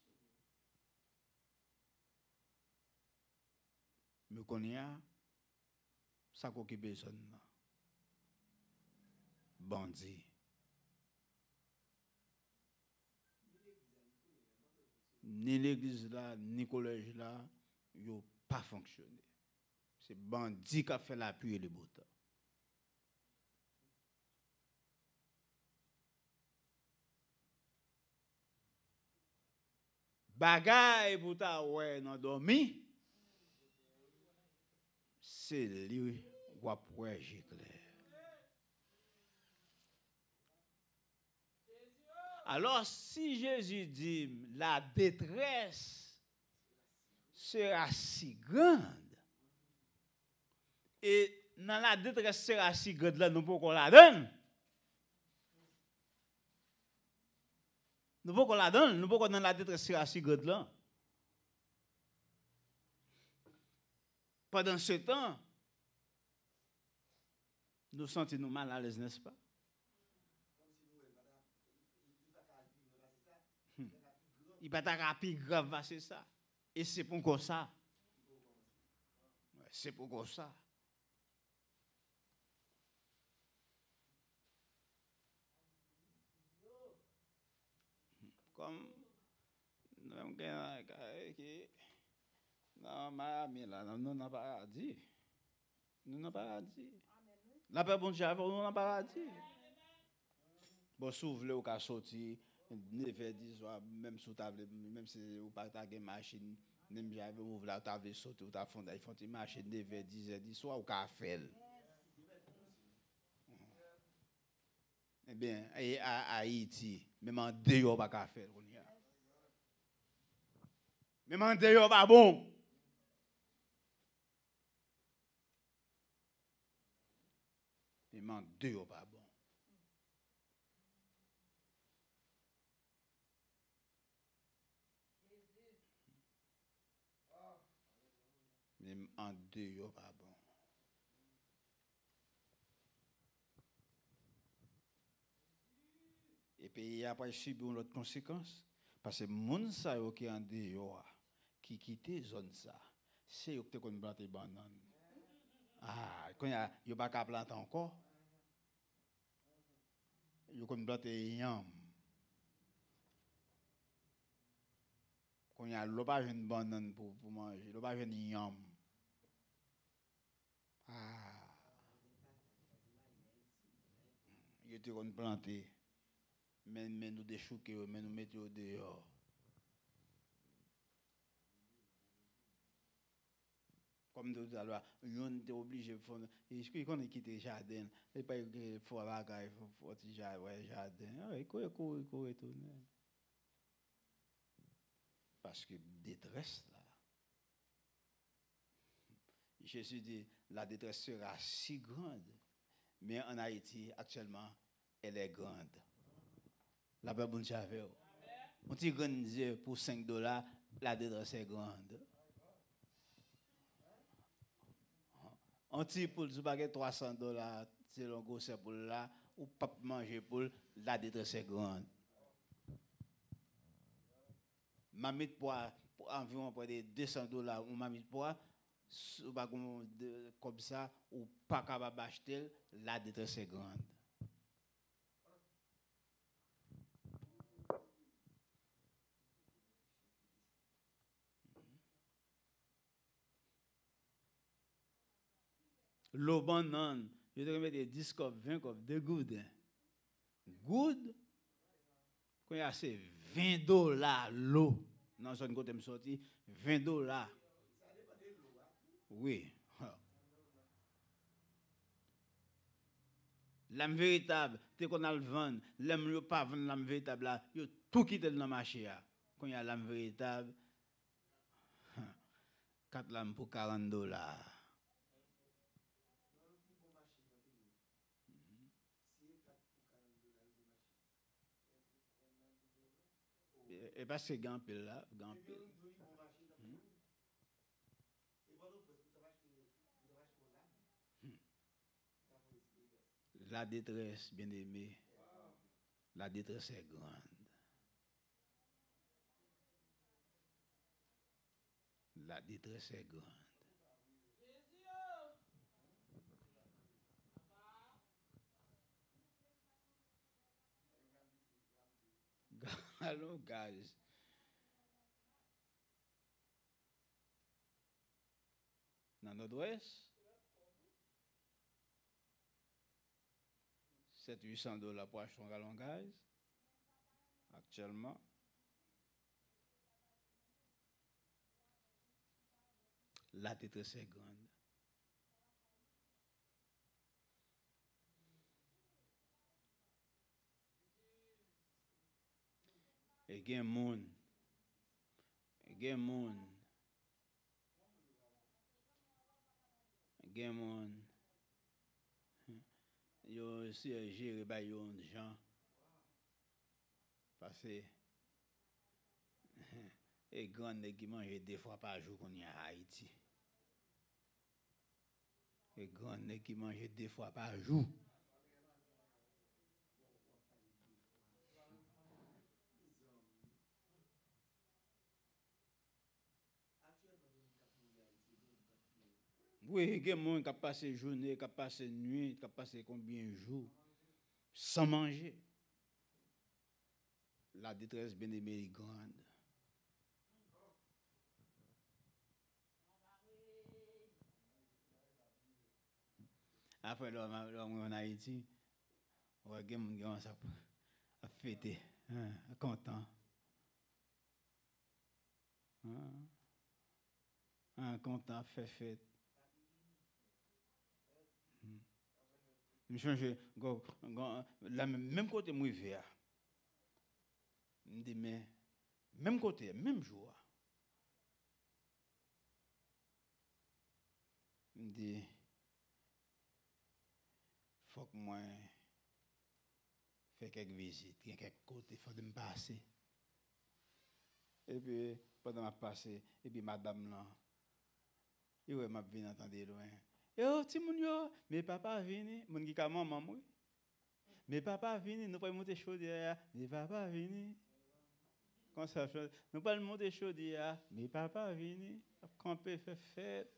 Mais qu'on y a, ça qu'on qui besoin. Bandit. Ni l'église là, ni collège là, yo pas fonctionné. C'est bandit qui a fait l'appui et le beau temps. Bagay pour ta ouais non dormi, c'est lui wap ouais clair. Alors si Jésus dit la détresse sera si grande et dans la détresse c'est si grande là nous pouvons la donne. Nous pouvons la donne, nous pouvons dans la détresse c'est si grande là. Pendant ce temps, nous sentons nous mal à l'aise, n'est-ce pas? Hmm. Il va être plus grave, c'est ça. Et c'est pour ça. C'est pour ça. Comme nous avons non, Miami, là, nous n'avons pas dit. Nous n'avons pas dit. La paix, bon Dieu, nous n'avons pas dit. Bon, si vous voulez, vous pouvez sortir, neuf heures dix, même si vous avez, même si vous n'avez pas de machine, même si vous voulez table sauter, vous avez fondé, il faut une machine neuf heures dix heures dix, soit vous pouvez faire. Eh bien, à Haïti, même en deux jours, vous ne pouvez pas faire. Même en deux jours, pas bon. Même en deux jours, pas bon. Même en deux jours, pas bon. Et puis, il y a pas subi une autre conséquence. Parce que les gens qui sont en dehors, qui quittent zone ça, c'est eux qui ont planté banane. Ah, quand il n'y a pas qu'à planter encore, ils ont planté yam. Quand il y a pas une banane pour, pour manger, il n'y a pas une yam. Ah, ils ont planté. Mais, mais nous déchouquer, mais nous mettons dehors. Comme tout à l'heure, on est obligé de faire. Il qu'on quitter le jardin. Il pas il faut la il faut le jardin. Il faut il faut retourner. Parce que détresse là. Jésus dit la détresse sera si grande, mais en Haïti actuellement elle est grande. La paix bonne chave. On dit grand pour cinq dollars, la détresse est grande. On dit pour du baguet trois cents dollars, c'est le gros c'est pour là, ou pas manger pour la détresse est grande. Mamite pour environ pour des deux cents dollars ou mamite pour comme ça ou pas capable d'acheter, la détresse est grande. L'eau banane, je te remets des dix copes, vingt copes, de good. Good, quand il y a c'est vingt dollars l'eau. Dans son côté me sorti, vingt dollars. Oui. L'âme véritable, tu qu'on a le vendre, l'âme pas vendre l'âme véritable là, yo tout quitté dans le marché. Quand il y a l'âme véritable, quatre lames pour quarante dollars. Et parce que grand pile là, grand pile. La détresse, bien aimé, la détresse est grande. La détresse est grande. Allô, guys. Dans le nord-ouest, sept à huit cents dollars pour acheter un gallon de gaz. Actuellement. La détresse est grande. Et il y a un monde. Il y a un monde. Il y a un monde yo aussi géré par yon gens parce que et grand nèg qui mange deux fois par jour qu'on y a Haïti. Et grand nèg qui mange deux fois par jour. Oui, il y a des gens qui passent journée, qui passent nuit, qui passent combien de jours sans manger. La détresse bien aimée est grande. Après, l'homme en Haïti, on va gagner à fêter, content. Content, fait fête. Je change, la même côté moi vert. Je dis mais même côté, même jour. Je dis faut que moi faire quelques visites, quelques côtés, faut que me passer. Et puis pendant ma passer, et puis madame là, il m'a venu entendre loin. Yo, ti moun yo, mais papa vini, moun ki ka maman moi. Mais papa vini, nous pas monter chaudière, mais papa vini. Comme ça, nous pas monter chaudière, mais papa vini, camper fait fête.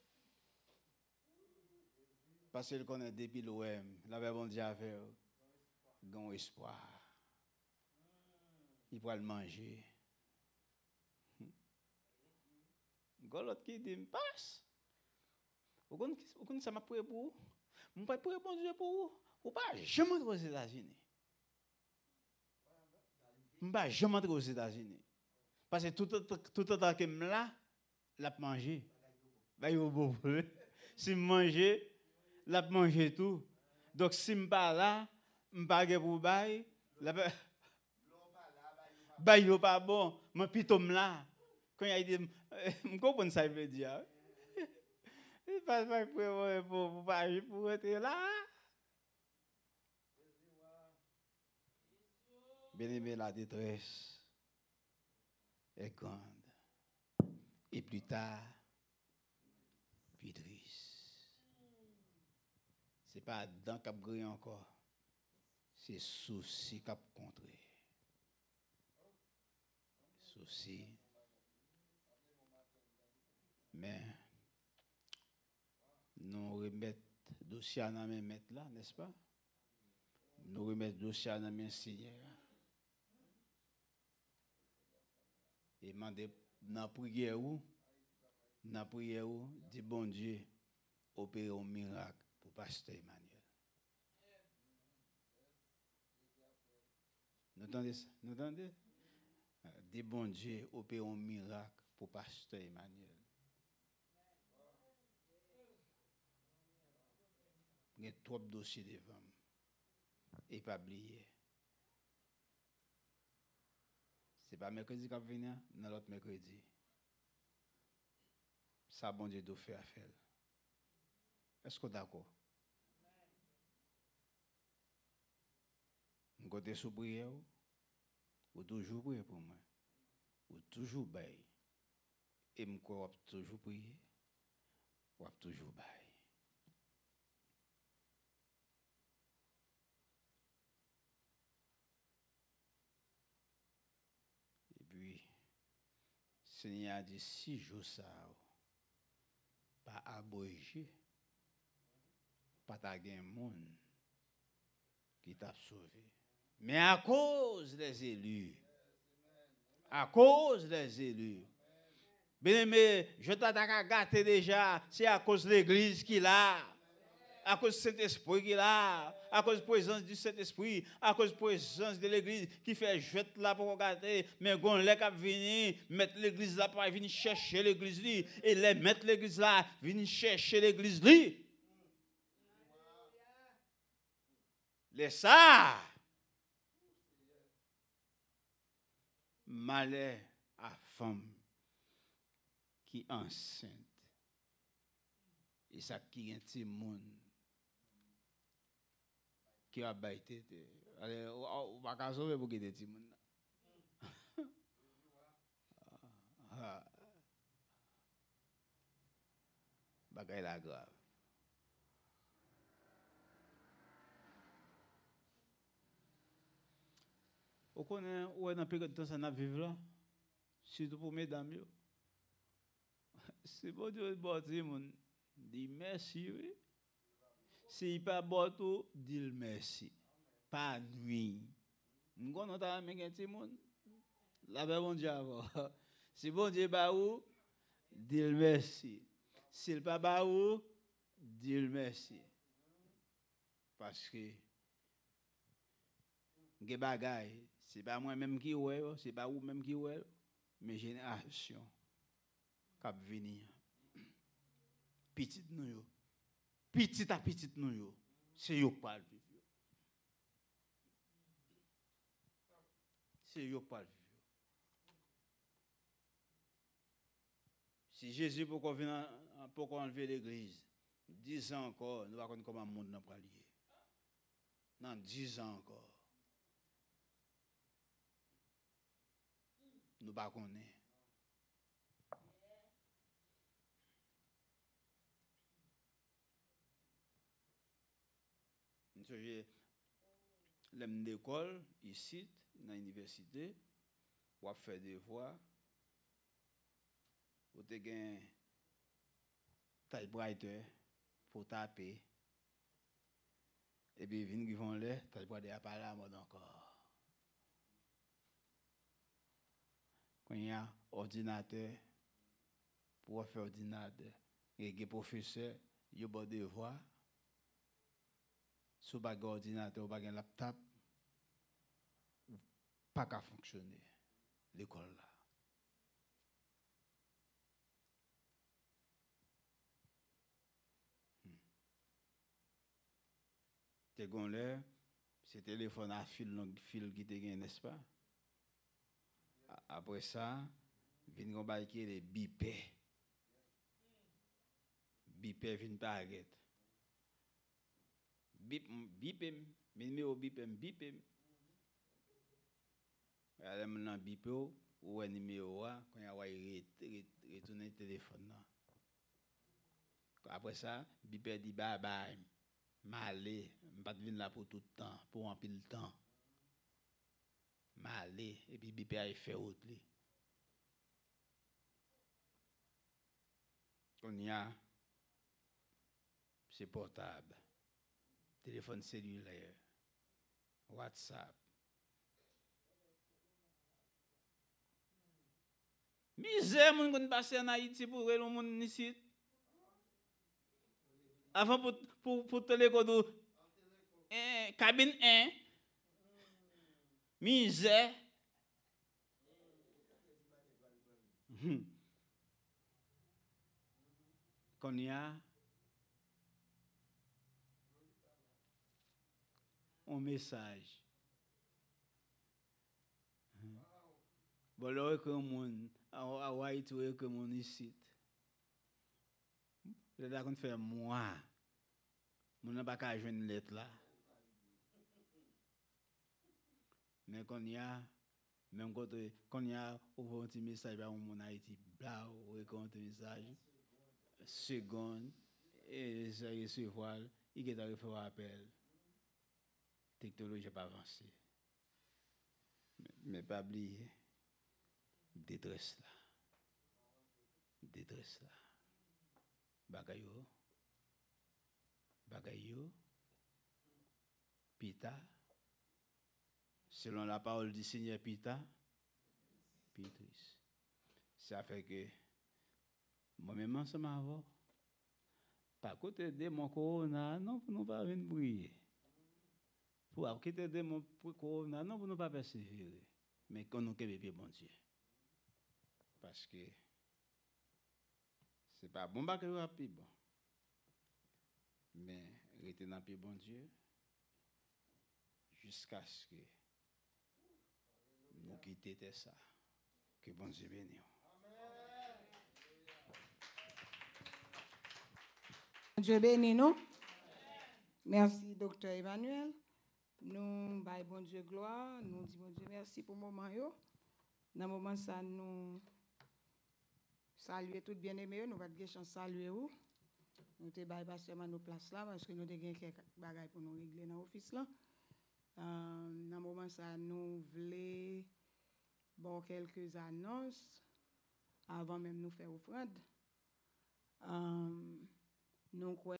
Parce qu'il connaît depuis l'O M, la bon Dieu avec grand espoir. Il pourra le manger. Golot qui dit passe. Vous connaissez ça m'a prié pour vous? Je pas prier bon Dieu pour vous. Ou pas jamais entrer aux États-Unis. Je pas jamais entrer aux États-Unis. Parce que tout tout le temps que je là, l'a manger. Bah yo bon. Si je mange, l'a manger tout. Donc si je pas là, je pas pour bail, la bail yo pas bon, mon pitom là. Quand il dit je comprends ça veut dire. Il passe pas pour pour pas pour être là. Bien-aimé, la détresse est grande. Et plus tard, plus triste. Ce n'est pas dans cap gré encore. C'est souci cap contré. Souci. Mais nous remettons dossier à la main mettre là, n'est-ce pas? Nous remettons dossier à la main signer. Et demander dans la prière où, dans la prière où, dit bon Dieu, opérer un miracle pour pasteur Emmanuel. Nous entendez ça? Nous entendez? Dit bon Dieu, opérer un miracle pour pasteur Emmanuel. Il y a trop de dossiers devant. Et pas oublier. Ce n'est pas mercredi qui va venir, dans l'autre mercredi. Ça, bon Dieu, doit faire affaire. Est-ce que vous êtes d'accord? Vous côté sous prière, vous toujours prier pour moi. Vous toujours bailler. Et je crois toujours prier. Vous toujours bailler. Seigneur a dit six jours ça, pas abrégé, pas taguer un monde qui t'a sauvé. Mais à cause des élus, à cause des élus, bien aimé, je t'attaque à gâter déjà, c'est à cause de l'église qu'il a. À cause de cet esprit qu'il a, à cause de la présence du Saint-Esprit, à cause de la présence de l'église qui fait jeter là pour regarder, mais quand les cap venir, mettre l'église là pour venir chercher l'église là, et les mettre l'église là, venir chercher l'église là. Les ça, malheur à femme qui enceinte, et ça qui est un petit monde. qui a baité. Allez, on va pas sauver pour quitter Timon. Ah. Bagay la grave. Vous connaissez où est dans période de temps ça n'a vivre là? Surtout pour mesdames yo. C'est bon Dieu bon Timon. Dis merci oui. Si pas bon tout, dis merci. Pas nuit. M'gon on t'a même un Timon. La bon Dieu avant. Si bon Dieu ba ou, dis merci. S'il pas ba ou, dis merci. Parce que ge bagay, c'est pas moi même qui ouais, c'est pas ou même qui ouais, mais génération k'ap venir. Petit nous yo. Petit à petit nous yo. C'est yo pas vivre. C'est yo pas vivre. Si Jésus pour qu'on vienne pour qu'on enlever l'église, dix ans encore, nous va connaître comment le monde n'a pas lié. Non, dix ans encore. Nous pas connaître. J'ai l'aime d'école ici dans l'université, ou faire des devoirs, ou te gain typewriter pour taper. Et puis vinn qui vont là, typewriter a pas la mode encore. Quand il y a ordinateur pour faire ordinateur, et les professeurs, ils ont des devoirs. Si vous n'avez pas d'ordinateur, vous n'avez pas de laptop, pas qu'à fonctionner l'école là. T'es gonlé, c'est téléphone à fil, fil qui te gagne, n'est-ce pas? Après ça, vient qu'on va qui les bipé. Bipé vient pas arrêter. Bip, bipem, numéro bipem, bipem. Alors maintenant bipem ou un numéro a quand il a retourner le téléphone là. Après ça, bipem dit bye bye. M'aller, m'pas venir là pour tout le temps, pour remplir le temps. M'aller et puis bipem a fait autre li. On y a c'est portable. Téléphone cellulaire, WhatsApp. Misère, moun kon passe en Haïti pour le monde ici. Avant pour pour pour télécode eh cabine un. Misère. Qu'on y a un message. Bon, là, que mon à Haïti, que mon ici. Je dois qu'on fait moi. Mon n'a pas qu'à joindre une lettre là. Mais quand il y a, même quand il y a, on voit un petit message à mon Haïti, bla, ou un petit message, seconde, et ça recevoir, il est arrivé à appel. Technologie n'a pas avancé. Mais pas oublier, détresse là. Détresse là. Bagayo. Bagayo. Pita. Selon la parole du Seigneur Pita. Pitris. Ça fait que moi-même ensemble avant. Par côté de mon corona, non, pour nous pas venir briller. Pour quitter de mon corona, non, pour nous pas persévérer. Mais qu'on nous kebe bon Dieu. Parce que c'est pas bon que vous avez bon. Mais rester dans le bon Dieu jusqu'à ce que nous quittions ça. Que bon Dieu bénisse. Dieu bénisse nous. Merci, docteur Emmanuel. Nous baillons bon Dieu gloire, nous disons bon Dieu merci pour le moment. Yo. Dans le moment ça, nous saluer tout bien-aimé, nous avons chance de saluer vous. Nous te baillons pas seulement nos places là, parce que nous avons quelques bagages pour nous régler dans l'office là. Euh, dans le moment ça, nous voulons bon, quelques annonces avant même nous faire offrande. Euh, nous